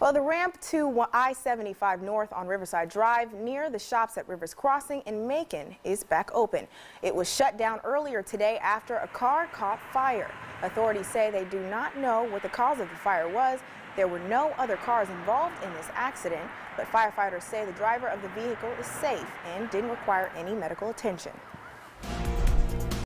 Well, the ramp to I-75 North on Riverside Drive near the shops at Rivers Crossing in Macon is back open. It was shut down earlier today after a car caught fire. Authorities say they do not know what the cause of the fire was. There were no other cars involved in this accident, but firefighters say the driver of the vehicle is safe and didn't require any medical attention.